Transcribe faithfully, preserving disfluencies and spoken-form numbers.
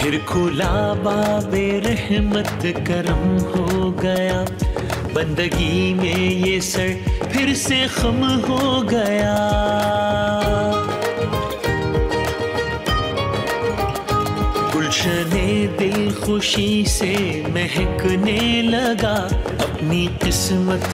फिर खुला बाबे रहमत करम हो गया, बंदगी में ये सर फिर से खम हो गया। गुलशने दिल खुशी से महकने लगा, अपनी किस्मत